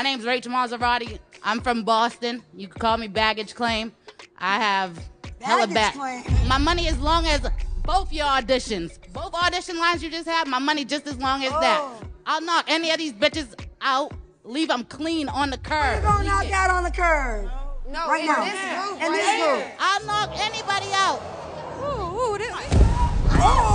My name's Rach Mazarati. I'm from Boston. You can call me baggage claim. I have hella back. My money as long as both your auditions. Both audition lines you just had, my money just as long as that. I'll knock any of these bitches out, leave them clean on the curb. You're gonna knock out on the curb. No, right now. This group, in this group. I'll knock anybody out. Ooh, this. Oh!